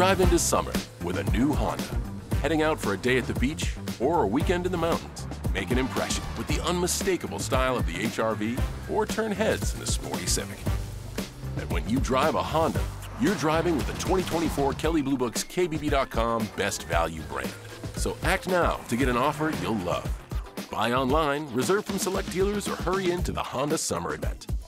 Drive into summer with a new Honda. Heading out for a day at the beach or a weekend in the mountains. Make an impression with the unmistakable style of the HR-V or turn heads in the sporty Civic. And when you drive a Honda, you're driving with the 2024 Kelley Blue Book's KBB.com Best Value brand. So act now to get an offer you'll love. Buy online, reserve from select dealers, or hurry into the Honda Summer event.